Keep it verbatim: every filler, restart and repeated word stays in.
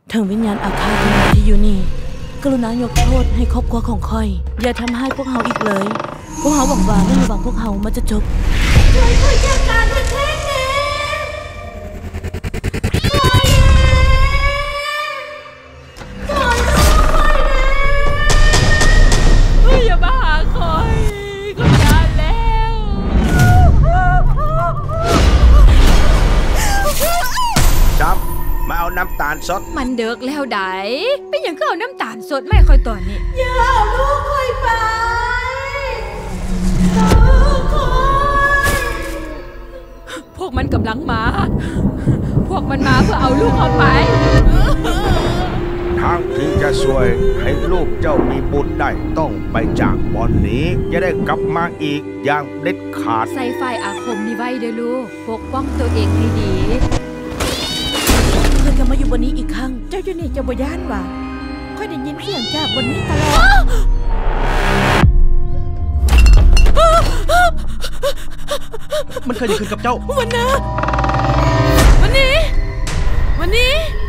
ถึงวิญญาณอาฆาตที่อยู่นี่กรุณายกโทษให้ครอบครัวของค่อยอย่าทำให้พวกเฮาอีกเลยพวกเฮาหวังว่าเรื่องระหว่างพวกเฮามันจะจบช่วยค่อยจัดการแท้ๆเนี่ยอย่ามาหาคอยก็ยานแล้วจับมาเอาน้ำตาลสดมันเดิกแล้วไดเป็นอย่างก็เอาน้ำตาลสดไม่ค่อยตอนนี้อย่าเอาลูกค่อยไปพวกมันกำลังมาพวกมันมาเพื่อเอาลูกเอาไปทางที่จะช่วยให้ลูกเจ้ามีบุญได้ต้องไปจากบ่อนนี้จะได้กลับมาอีกอย่างเด็ดขาดใส่ไฟอาคมนี่ไว้เด้อลูกปกป้องตัวเองให้ดีเพื่อนกันมาอยู่บนนี้อีกครั้งเจ้าอยู่นี่จะบ่ย่านว่ะค่อยได้ยินเสียงจากบนนี้ตลอดมันเคยจะขึ้นกับเจ้าวันนะวันนี้วันนี้